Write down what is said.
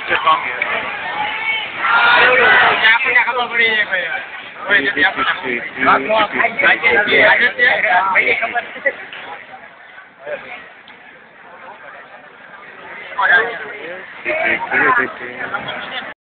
છે કોમ છે આપણને ખબર પડી જાય ભાઈ કોઈ જતી આપણને ખબર